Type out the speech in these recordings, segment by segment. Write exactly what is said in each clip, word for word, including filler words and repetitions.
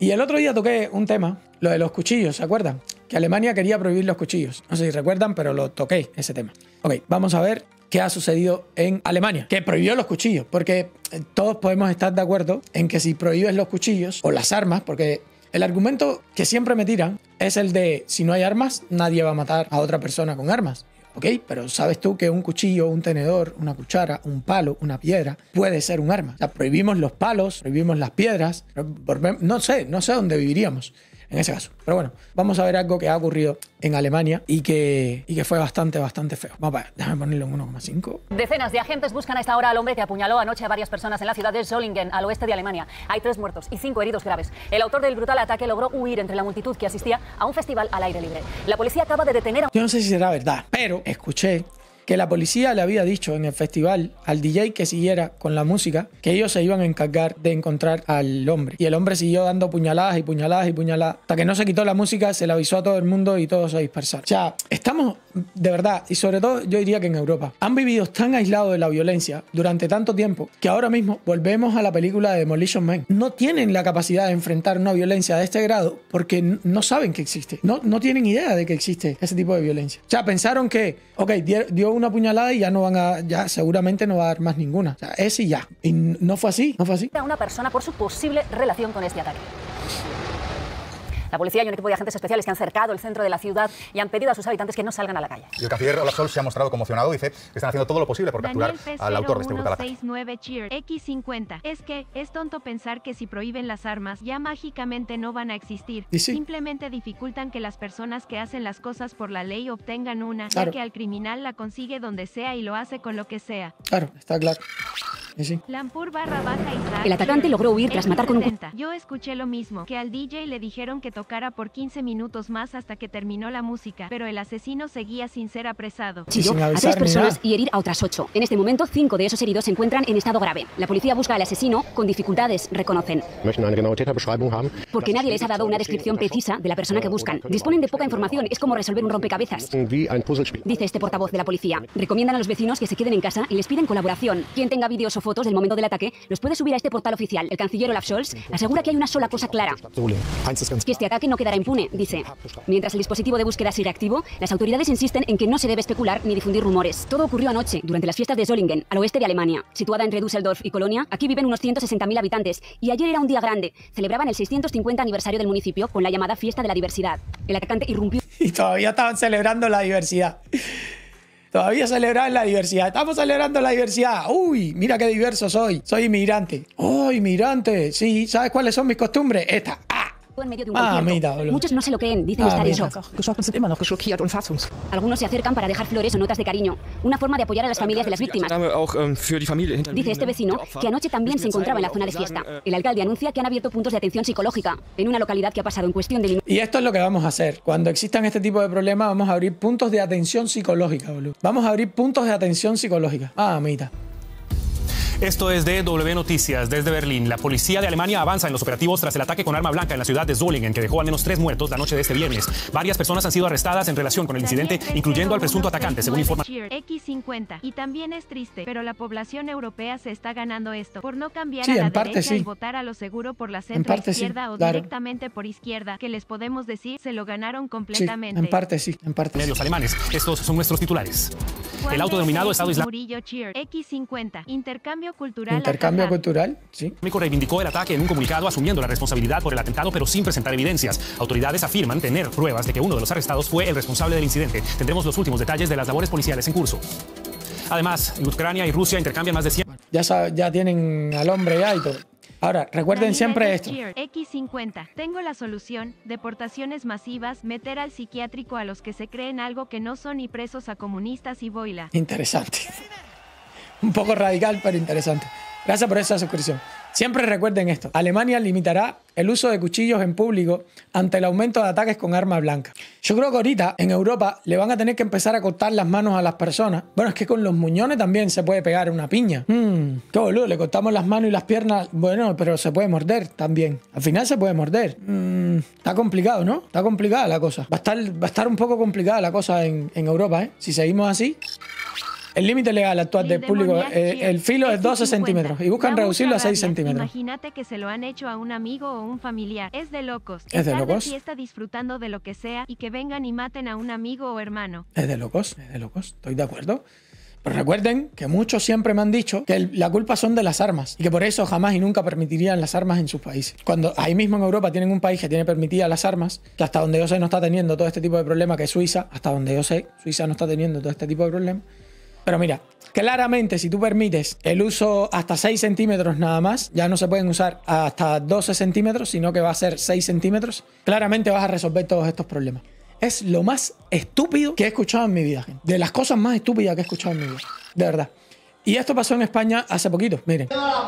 Y el otro día toqué un tema, lo de los cuchillos, ¿se acuerdan? Que Alemania quería prohibir los cuchillos. No sé si recuerdan, pero lo toqué, ese tema. Ok, vamos a ver qué ha sucedido en Alemania, que prohibió los cuchillos, porque todos podemos estar de acuerdo en que si prohíbes los cuchillos o las armas, porque el argumento que siempre me tiran es el de si no hay armas, nadie va a matar a otra persona con armas. Ok, pero ¿sabes tú que un cuchillo, un tenedor, una cuchara, un palo, una piedra puede ser un arma? O sea, prohibimos los palos, prohibimos las piedras. No sé, no sé dónde viviríamos en ese caso. Pero bueno, vamos a ver algo que ha ocurrido en Alemania y que, y que fue bastante, bastante feo. Vamos a ver, déjame ponerlo en uno coma cinco. Decenas de agentes buscan a esta hora al hombre que apuñaló anoche a varias personas en la ciudad de Solingen, al oeste de Alemania. Hay tres muertos y cinco heridos graves. El autor del brutal ataque logró huir entre la multitud que asistía a un festival al aire libre. La policía acaba de detener a... Yo no sé si será verdad, pero escuché que la policía le había dicho en el festival al D J que siguiera con la música, que ellos se iban a encargar de encontrar al hombre. Y el hombre siguió dando puñaladas y puñaladas y puñaladas. Hasta que no se quitó la música, se le avisó a todo el mundo y todos se dispersaron. O sea, estamos, de verdad, y sobre todo yo diría que en Europa, han vivido tan aislados de la violencia durante tanto tiempo que ahora mismo volvemos a la película de Demolition Man. No tienen la capacidad de enfrentar una violencia de este grado porque no saben que existe. No, no tienen idea de que existe ese tipo de violencia. O sea, pensaron que, ok, dio una puñalada y ya no van a, ya seguramente no va a dar más ninguna. O sea, ese y ya. Y no fue así, no fue así. A una persona por su posible relación con este ataque. La policía y un equipo de agentes especiales que han cercado el centro de la ciudad y han pedido a sus habitantes que no salgan a la calle. Y el canciller Olaf Scholz se ha mostrado conmocionado, dice que están haciendo todo lo posible por capturar al autor de este brutal ataque. equis cincuenta. Es que es tonto pensar que si prohíben las armas ya mágicamente no van a existir. Sí. Simplemente dificultan que las personas que hacen las cosas por la ley obtengan una, claro, ya que al criminal la consigue donde sea y lo hace con lo que sea. Claro, está claro. Sí. Lampur barra baja Isaac. El atacante logró huir tras matar con un... Yo escuché lo mismo, que al D J le dijeron que tocara por quince minutos más hasta que terminó la música, pero el asesino seguía sin ser apresado. Chilló a tres personas y herir a otras ocho. En este momento, cinco de esos heridos se encuentran en estado grave. La policía busca al asesino con dificultades, reconocen. Porque nadie les ha dado una descripción precisa de la persona que buscan. Disponen de poca información, es como resolver un rompecabezas. Dice este portavoz de la policía. Recomiendan a los vecinos que se queden en casa y les piden colaboración. Quien tenga vídeos o fotos del momento del ataque los puede subir a este portal oficial. El canciller Olaf Scholz asegura que hay una sola cosa clara: que este ataque no quedará impune, dice. Mientras el dispositivo de búsqueda sigue activo, las autoridades insisten en que no se debe especular ni difundir rumores. Todo ocurrió anoche, durante las fiestas de Solingen, al oeste de Alemania. Situada entre Düsseldorf y Colonia, aquí viven unos ciento sesenta mil habitantes, y ayer era un día grande. Celebraban el seiscientos cincuenta aniversario del municipio con la llamada Fiesta de la Diversidad. El atacante irrumpió... Y todavía estaban celebrando la diversidad. Todavía celebran la diversidad. Estamos celebrando la diversidad. Uy, mira qué diverso soy. Soy inmigrante. Oh, inmigrante. Sí, ¿sabes cuáles son mis costumbres? Esta. Ah. En medio de un ah, concierto. mira, Muchos no se lo creen, dicen ah, estar mira. en shock. Algunos se acercan para dejar flores o notas de cariño, una forma de apoyar a las familias de las víctimas. Dice este vecino que anoche también se encontraba en la zona de fiesta. El alcalde anuncia que han abierto puntos de atención psicológica en una localidad que ha pasado en cuestión de... Y esto es lo que vamos a hacer. Cuando existan este tipo de problemas, vamos a abrir puntos de atención psicológica, boludo. Vamos a abrir puntos de atención psicológica. Ah, amita. Esto es D W Noticias desde Berlín. La policía de Alemania avanza en los operativos tras el ataque con arma blanca en la ciudad de Solingen, que dejó al menos tres muertos la noche de este viernes. Varias personas han sido arrestadas en relación con el incidente, incluyendo al presunto atacante, según informa... equis cincuenta. Y también es triste, pero la población europea se está ganando esto por no cambiar sí, a la parte, derecha sí. y votar a lo seguro por la centro izquierda sí, o claro. directamente por izquierda, que les podemos decir se lo ganaron completamente. Sí, en parte sí, en parte. Medios alemanes. Estos son nuestros titulares. El autodenominado Estado Islámico equis cincuenta. Intercambio cultural. Intercambio cultural, sí. reivindicó el ataque en un comunicado asumiendo la responsabilidad por el atentado, pero sin presentar evidencias. Autoridades afirman tener pruebas de que uno de los arrestados fue el responsable del incidente. Tendremos los últimos detalles de las labores policiales en curso. Además, Ucrania y Rusia intercambian más de cien... Ya, sabe, ya tienen al hombre ya y todo. Ahora, recuerden siempre esto. equis cincuenta. Tengo la solución. Deportaciones masivas, meter al psiquiátrico a los que se creen algo que no son y presos a comunistas y boila. Interesante. Un poco radical, pero interesante. Gracias por esa suscripción. Siempre recuerden esto. Alemania limitará el uso de cuchillos en público ante el aumento de ataques con arma blanca. Yo creo que ahorita en Europa le van a tener que empezar a cortar las manos a las personas. Bueno, es que con los muñones también se puede pegar una piña. Hmm, qué boludo, le cortamos las manos y las piernas. Bueno, pero se puede morder también. Al final se puede morder. Hmm, está complicado, ¿no? Está complicada la cosa. Va a estar, va a estar un poco complicada la cosa en, en Europa, ¿eh? Si seguimos así... El límite legal actual del público, eh, el filo es doce centímetros y buscan reducirlo a seis centímetros. Imagínate que se lo han hecho a un amigo o un familiar. Es de locos. Es de Estar locos. de fiesta disfrutando de lo que sea y que vengan y maten a un amigo o hermano. Es de locos, es de locos. Estoy de acuerdo. Pero recuerden que muchos siempre me han dicho que el, la culpa son de las armas y que por eso jamás y nunca permitirían las armas en sus países. Cuando ahí mismo en Europa tienen un país que tiene permitidas las armas, que hasta donde yo sé no está teniendo todo este tipo de problemas, que es Suiza, hasta donde yo sé, Suiza no está teniendo todo este tipo de problemas. Pero mira, claramente si tú permites el uso hasta seis centímetros nada más, ya no se pueden usar hasta doce centímetros, sino que va a ser seis centímetros, claramente vas a resolver todos estos problemas. Es lo más estúpido que he escuchado en mi vida, gente. De las cosas más estúpidas que he escuchado en mi vida. De verdad. Y esto pasó en España hace poquito, miren.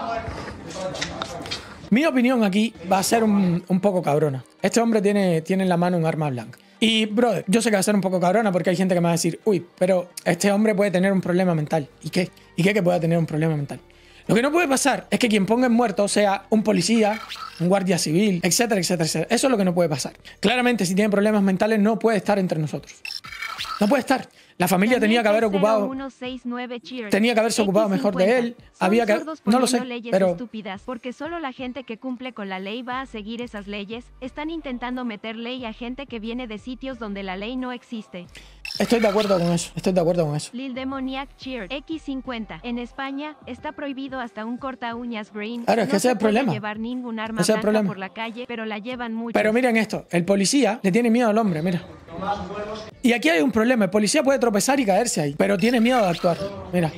Mi opinión aquí va a ser un, un poco cabrona. Este hombre tiene, tiene en la mano un arma blanca. Y, brother, yo sé que va a ser un poco cabrona porque hay gente que me va a decir, uy, pero este hombre puede tener un problema mental. ¿Y qué? ¿Y qué que pueda tener un problema mental? Lo que no puede pasar es que quien ponga en muerto sea un policía, un guardia civil, etcétera, etcétera, etcétera. Eso es lo que no puede pasar. Claramente, si tiene problemas mentales, no puede estar entre nosotros. No puede estar. La familia tenía que haber ocupado... Tenía que haberse ocupado mejor de él. Había que... No lo sé, pero... estúpidas porque solo la gente que cumple con la ley va a seguir esas leyes. Están intentando meter ley a gente que viene de sitios donde la ley no existe. Estoy de acuerdo con eso. Estoy de acuerdo con eso. Lil Demoniac Cheer equis cincuenta. En España está prohibido hasta un corta uñas green. Claro, es que no ese es el problema. Llevar ningún arma ese es el blanca problema. por la calle, pero la llevan mucho. Pero miren esto. El policía le tiene miedo al hombre, mira. Y aquí hay un problema. El policía puede tropezar y caerse ahí, pero tiene miedo de actuar. Mira.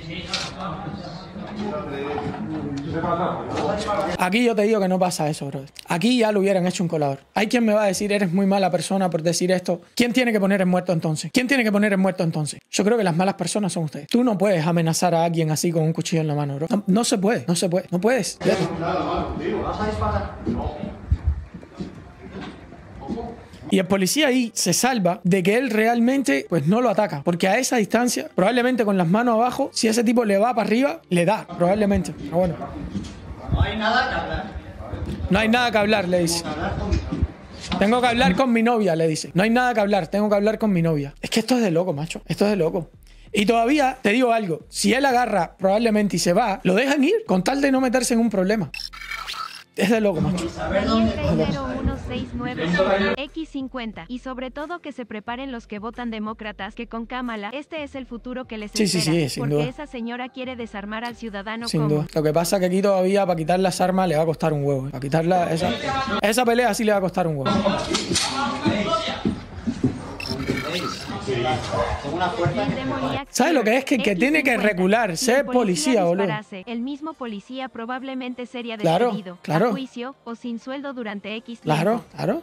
Aquí yo te digo que no pasa eso, bro. Aquí ya lo hubieran hecho un colador. Hay quien me va a decir, eres muy mala persona por decir esto. ¿Quién tiene que poner en muerto entonces? ¿Quién tiene que poner en muerto entonces? Yo creo que las malas personas son ustedes. Tú no puedes amenazar a alguien así con un cuchillo en la mano, bro. No, no se puede, no se puede. No puedes. Y el policía ahí se salva de que él realmente pues no lo ataca. Porque a esa distancia, probablemente con las manos abajo, si ese tipo le va para arriba, le da, probablemente. Pero bueno. No hay nada que hablar. No hay nada que hablar, le dice. Tengo que hablar con mi novia, le dice. No hay nada que hablar, tengo que hablar con mi novia. Es que esto es de loco, macho. Esto es de loco. Y todavía, te digo algo, si él agarra probablemente y se va, lo dejan ir con tal de no meterse en un problema. Es de loco, macho. equis cincuenta. Y sobre todo que se preparen los que votan demócratas, que con Kamala este es el futuro que les sí, espera. Sí, sí, sin porque duda. esa señora quiere desarmar al ciudadano sin común. duda. Lo que pasa es que aquí todavía para quitar las armas le va a costar un huevo. ¿eh? Para quitarla, esa, esa pelea sí le va a costar un huevo. ¿Sabes lo que es? Que, que tiene que regular, ser policía, boludo. El mismo policía probablemente sería claro, despedido claro. a juicio o sin sueldo durante X tiempo. Claro, claro.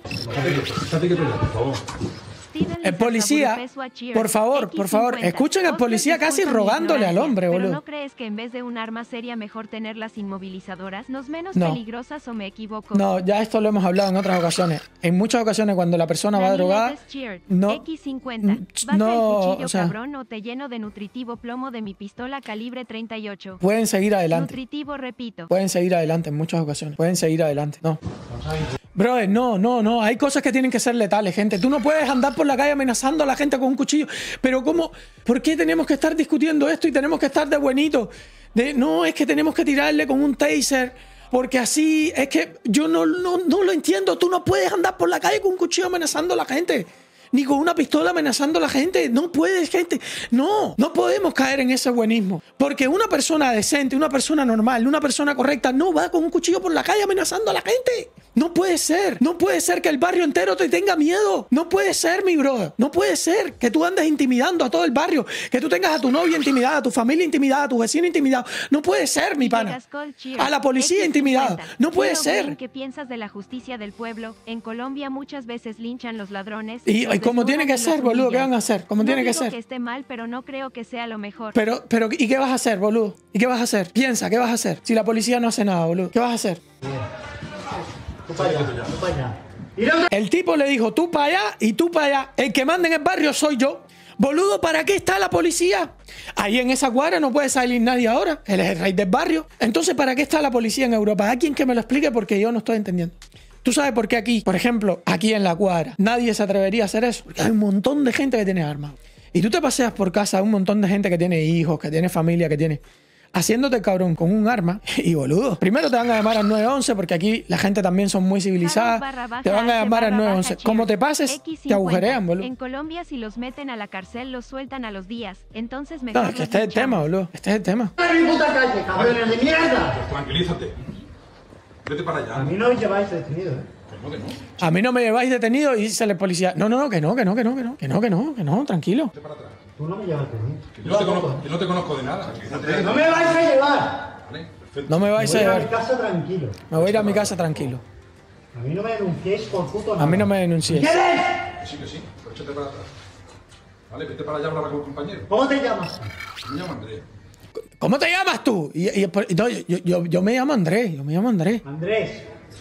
El policía, por favor, por favor, escuchen al policía casi rogándole al hombre, boludo. ¿Pero no crees que en vez de un arma seria mejor tener las inmovilizadoras? ¿No es menos no. peligrosas o me equivoco? No, ya esto lo hemos hablado en otras ocasiones. En muchas ocasiones cuando la persona va drogada, no, equis cincuenta. ¿Vas no, el cuchillo, o sea, cabrón, o te lleno de nutritivo plomo de mi pistola calibre treinta y ocho? Pueden seguir adelante. Nutritivo, repito. Pueden seguir adelante en muchas ocasiones. Pueden seguir adelante. No. Brother, no, no, no. Hay cosas que tienen que ser letales, gente. Tú no puedes andar por la calle amenazando a la gente con un cuchillo. Pero ¿cómo? ¿Por qué tenemos que estar discutiendo esto y tenemos que estar de buenito? De, no, es que tenemos que tirarle con un taser. Porque así, es que yo no, no, no lo entiendo. Tú no puedes andar por la calle con un cuchillo amenazando a la gente. Ni con una pistola amenazando a la gente. No puedes, gente. No, no podemos caer en ese buenismo. Porque una persona decente, una persona normal, una persona correcta no va con un cuchillo por la calle amenazando a la gente. No puede ser. No puede ser que el barrio entero te tenga miedo. No puede ser, mi brother. No puede ser que tú andes intimidando a todo el barrio. Que tú tengas a tu novia intimidada, a tu familia intimidada, a tu vecino intimidado. No puede ser, mi pana. A la policía intimidada. No puede ser. ¿Qué piensas de la justicia del pueblo? En Colombia muchas veces linchan los ladrones. Y, y como tiene que ser, boludo, ¿qué van a hacer? Como no tiene que digo ser. que esté mal, pero no creo que sea lo mejor. Pero, pero, ¿y qué vas a hacer, boludo? ¿Y qué vas a hacer? Piensa, ¿qué vas a hacer? Si la policía no hace nada, boludo. ¿Qué vas a hacer? Tú para allá, tú para allá. El tipo le dijo, tú para allá y tú para allá. El que manda en el barrio soy yo. Boludo, ¿para qué está la policía? Ahí en esa cuadra no puede salir nadie ahora. Él es el rey del barrio. Entonces, ¿para qué está la policía en Europa? Hay quien que me lo explique porque yo no estoy entendiendo. ¿Tú sabes por qué aquí, por ejemplo, aquí en la cuadra, nadie se atrevería a hacer eso? Porque hay un montón de gente que tiene armas. Y tú te paseas por casa a un montón de gente que tiene hijos, que tiene familia, que tiene... haciéndote cabrón con un arma y boludo. Primero te van a llamar al nueve once porque aquí la gente también son muy civilizada. Te van a llamar al nueve once. Como te pases, te agujerean, boludo. En Colombia si los meten a la cárcel los sueltan a los días. Entonces mejor No, es que este es el tema, boludo. Este es el tema. ¡En mi puta calle, cabrones de mierda! Tranquilízate. Vete para allá. A mí no me lleváis detenido, ¿eh? ¿Cómo que no? A mí no me lleváis detenido y sale el policía. No, no, no, que no, que no, que no, que no, que no, que no, que no, tranquilo. Vete para atrás. Tú no me llevas detenido. Que yo no te conozco, que no te conozco de nada. ¡No me vais a llevar! Vale, perfecto. No me Me vais voy a a ir a mi llevar. casa tranquilo. Me voy a ir a mi casa tranquilo. A mí no me denunciéis por puto nada. A mí no me denunciéis. ¿Quieres? Que sí, que sí. Pero échate para atrás. Vale, vete para allá a hablar con el compañero. ¿Cómo te llamas? Me llamo Andrés. ¿Cómo te llamas tú? Y, y- y- no, yo, yo, yo me llamo Andrés, yo me llamo Andrés. Andrés.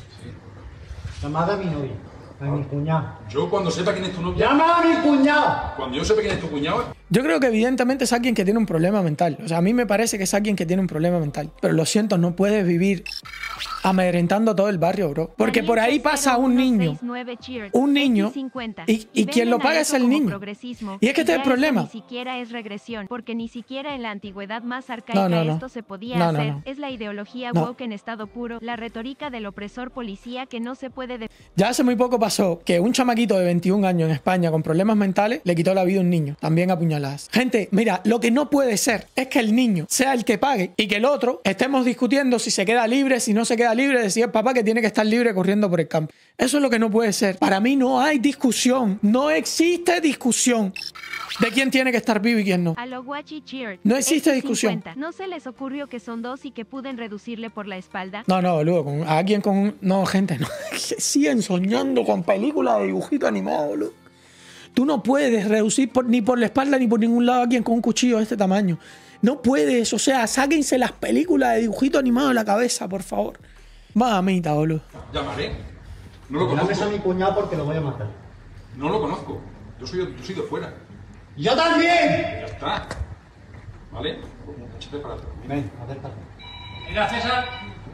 Llamada a mi novia. A mi cuñado. Yo cuando sepa quién es tu novia, ¡Llama a mi cuñado! cuando yo sepa quién es tu cuñado, Yo creo que evidentemente es alguien que tiene un problema mental. O sea, a mí me parece que es alguien que tiene un problema mental. Pero lo siento, no puedes vivir amedrentando todo el barrio, bro. Porque por ahí pasa un niño. Un niño. Y, y quien lo paga es el niño. Y es que este es el problema. Ni siquiera es regresión, porque ni siquiera en la antigüedad más arcaica No, no, no. esto se podía No, no, hacer. no. Es la ideología No. woke en estado puro, la retórica del opresor policía que no se puede de Ya hace muy poco pasó que un chamaquito de veintiún años en España con problemas mentales le quitó la vida a un niño, también a puñaladas. Gente, mira, lo que no puede ser es que el niño sea el que pague y que el otro estemos discutiendo si se queda libre, si no se queda libre, decía el papá que tiene que estar libre corriendo por el campo. Eso es lo que no puede ser. Para mí no hay discusión, no existe discusión de quién tiene que estar vivo y quién no. A lo Guachi Cheer. No existe X discusión. cincuenta. ¿No se les ocurrió que son dos y que pueden reducirle por la espalda? No, no, boludo, con a alguien con un... No, gente, no. Siguen soñando con películas de dibujito animado, boludo. Tú no puedes reducir por- ni por la espalda ni por ningún lado a alguien con un cuchillo de este tamaño. No puedes, o sea, sáquense las películas de dibujito animado de la cabeza, por favor. Mamita, boludo. llamaré. No lo Llames a conozco. mi cuñado porque lo voy a matar. No lo conozco. Yo soy, yo soy de fuera. ¡Yo también! Ya está. ¿Vale? Échate para atrás. Mira, Ven, acércate. para atrás,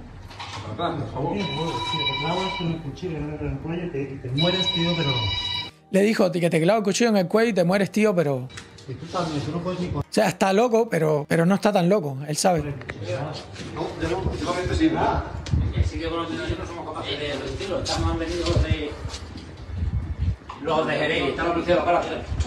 por favor. Si te clavas con el cuchillo en el cuello y te, y te mueres, tío, pero... Le dijo que te clava el cuchillo en el cuello y te mueres, tío, pero... Y tú también, tú no puedes ni con... O sea, está loco, pero, pero no está tan loco. Él sabe. No, yo no, yo no necesito nada. El sitio con nosotros no somos capaces de reducirlo. Estamos han venido los de. Los de Jerez, están los policías locales.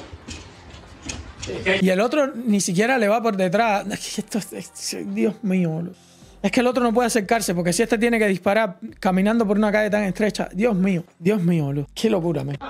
Y el otro ni siquiera le va por detrás. Es que esto es- es- Dios mío, boludo. Es que el otro no puede acercarse, porque si este tiene que disparar caminando por una calle tan estrecha. Dios mío, Dios mío, boludo. Qué locura, me.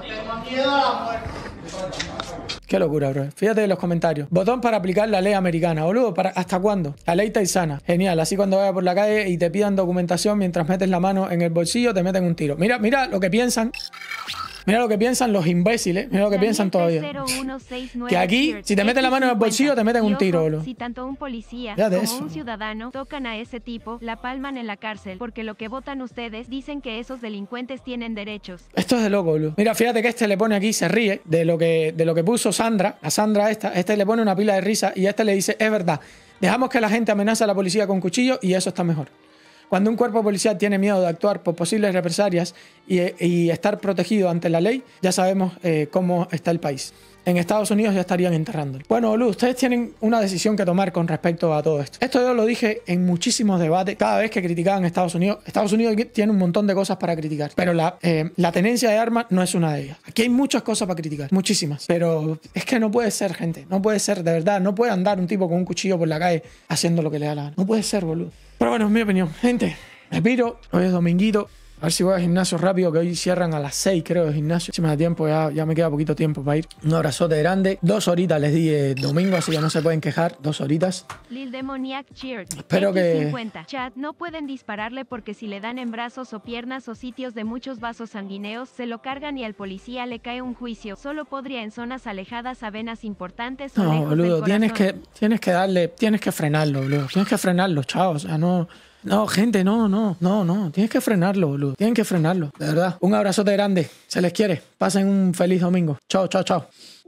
Qué locura, bro. Fíjate en los comentarios. Botón para aplicar la ley americana, boludo. ¿Para, ¿Hasta cuándo? La ley taizana. Genial. Así cuando vayas por la calle y te pidan documentación mientras metes la mano en el bolsillo, te meten un tiro. Mira, mira lo que piensan. Mira lo que piensan los imbéciles. Mira lo que piensan todavía. Que aquí, si te meten la mano en el bolsillo, te meten un tiro, boludo. Si tanto un policía Ya de como eso. un ciudadano tocan a ese tipo, la palman en la cárcel, porque lo que votan ustedes dicen que esos delincuentes tienen derechos. Esto es de loco, boludo. Mira, fíjate que este le pone aquí, se ríe de lo que, de lo que puso Sandra, a Sandra esta. Este le pone una pila de risa y este le dice, es verdad, dejamos que la gente amenace a la policía con cuchillo y eso está mejor. Cuando un cuerpo policial tiene miedo de actuar por posibles represalias y, y estar protegido ante la ley, ya sabemos eh, cómo está el país. En Estados Unidos ya estarían enterrándolo. Bueno, boludo, ustedes tienen una decisión que tomar con respecto a todo esto. Esto yo lo dije en muchísimos debates, cada vez que criticaban a Estados Unidos. Estados Unidos tiene un montón de cosas para criticar, pero la, eh, la tenencia de armas no es una de ellas. Aquí hay muchas cosas para criticar, muchísimas, pero es que no puede ser, gente. No puede ser, de verdad. No puede andar un tipo con un cuchillo por la calle haciendo lo que le da la gana. No puede ser, boludo. Pero bueno, es mi opinión. Gente, me piro. Hoy es dominguito. A ver si voy al gimnasio rápido, que hoy cierran a las seis, creo, el gimnasio. Si me da tiempo, ya, ya me queda poquito tiempo para ir. Un abrazote grande. Dos horitas les di eh, domingo, así que no se pueden quejar. Dos horitas. Lil Demoniac Cheer. Espero que- X cincuenta. Chat, no pueden dispararle porque si le dan en brazos o piernas o sitios de muchos vasos sanguíneos, se lo cargan y al policía le cae un juicio. Solo podría en zonas alejadas a venas importantes o No, lejos del boludo, tienes corazón. que, tienes que darle, tienes que frenarlo, boludo. Tienes que frenarlo, chao. O sea, no. No, gente, no, no, no, no. Tienes que frenarlo, boludo. Tienen que frenarlo, de verdad. Un abrazote grande. Se les quiere. Pasen un feliz domingo. Chao, chao, chao.